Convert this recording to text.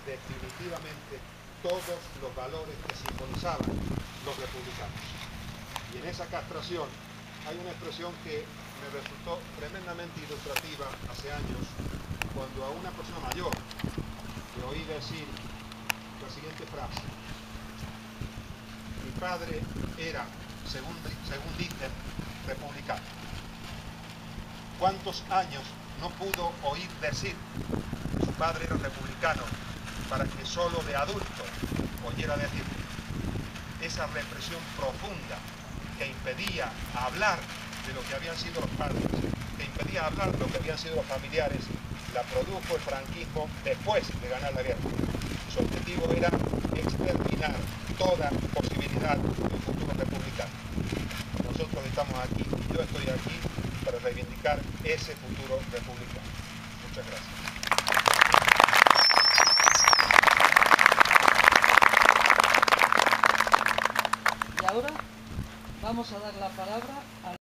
definitivamente todos los valores que simbolizaban los republicanos. Y en esa castración hay una expresión que me resultó tremendamente ilustrativa hace años, cuando a una persona mayor le oí decir la siguiente frase: mi padre era, según dicen, republicano. ¿Cuántos años no pudo oír decir que su padre era republicano para que solo de adulto oyera decir esa represión profunda que impedía hablar de lo que habían sido los padres, que impedía hablar de lo que habían sido los familiares? La produjo el franquismo después de ganar la guerra. Su objetivo era exterminar toda posibilidad de un futuro republicano. Nosotros estamos aquí, y yo estoy aquí para reivindicar ese futuro republicano. Muchas gracias. Y ahora vamos a dar la palabra a